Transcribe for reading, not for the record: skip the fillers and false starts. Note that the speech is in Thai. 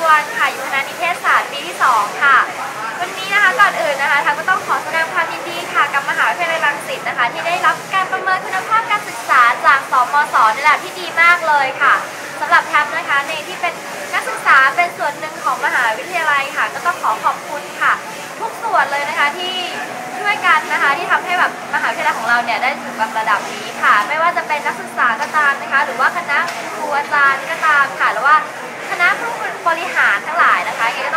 วันค่ะอยู่คณะนิเทศศาสตร์ปีที่2ค่ะวันนี้นะคะก่อนอื่นนะคะทัพก็ต้องขอแสดงความยินดีค่ะกับมหาวิทยาลัยรังสิตนะคะที่ได้รับการประเมินคุณภาพการศึกษาจากสมศ.ในระดับที่ดีมากเลยค่ะสำหรับแท็บนะคะในที่เป็นนักศึกษาเป็นส่วนหนึ่งของมหาวิทยาลัยค่ะก็ต้องขอบคุณค่ะทุกส่วนเลยนะคะที่ช่วยกันนะคะที่ทำให้แบบมหาวิทยาลัยของเราเนี่ยได้ถึงแบบระดับนี้ค่ะไม่ว่าจะเป็นนักศึกษาก็ตามนะคะหรือว่าคณะครูอาจารย์ก็ตามค่ะหรือว่าคณะผู้บริหารทั้งหลายนะคะยังไง